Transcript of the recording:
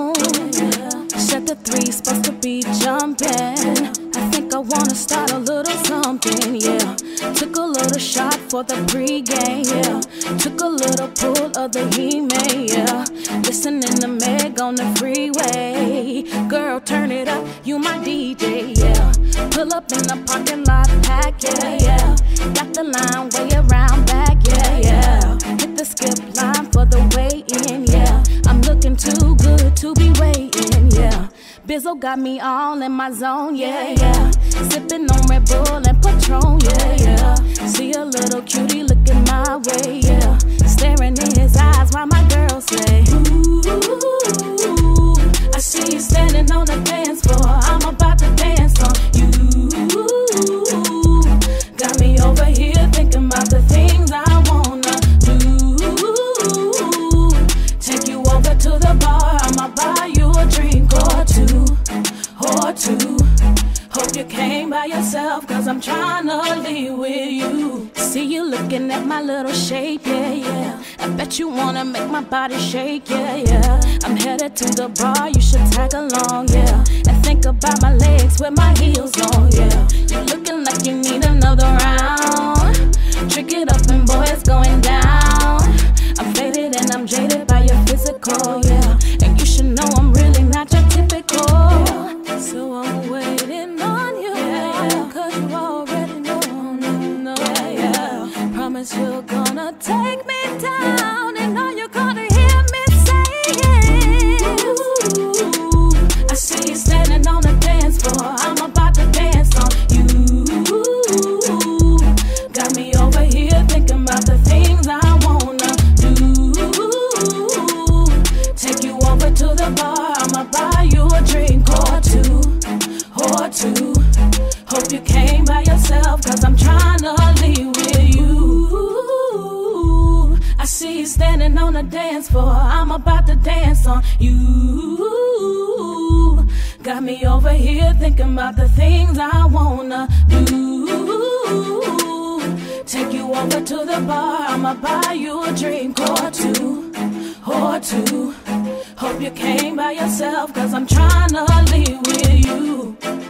zone. Check the three, supposed to be jumping. I think I wanna start a little something, yeah. Took a little shot for the pregame, yeah. Took a little pull of the He-Man, yeah. Listening to Meg on the freeway. Girl, turn it up, you my DJ, yeah. Pull up in the parking lot, pack, yeah, yeah. Got the line way around back, yeah, yeah. Hit the skip line for the weigh-in, yeah. I'm looking too good to be waiting, yeah. Bizzle got me all in my zone, yeah, yeah. Sipping on Red Bull and Patron, yeah, yeah. See a little cutie looking my way, yeah. Staring in his eyes while my girl say, ooh, I see you standing on the dance floor. I'm about to dance on you. Got me over here thinking about the things I wanna do. Take you over to the bar, I'ma buy you a drink or two. Hope you came by yourself, cause I'm tryna leave with you. See you looking at my little shape, yeah, yeah. I bet you wanna make my body shake, yeah, yeah. I'm headed to the bar, you should tag along, yeah. And think about my legs with my heels on, yeah. You looking like you need another round. Trick it up and boy, it's going down. I'm faded and I'm jaded by your physical, yeah. And you should know I'm really not your typical, yeah. So I'm waiting on you, yeah, cause you already know, yeah, yeah. Promise you're gonna take me down, and all you're gonna hear me saying, ooh, I see you standing on the dance floor, I'm about to dance on you. Got me over here thinking about the things I wanna do. Take you over to the bar, I'ma buy you a drink or two. Hope you came by yourself, cause I'm tryna leave with you. I see you standing on the dance floor, I'm about to dance on you. Got me over here thinking about the things I wanna do. Take you over to the bar, I'ma buy you a drink or two. Hope you came by yourself, cause I'm tryna leave with you.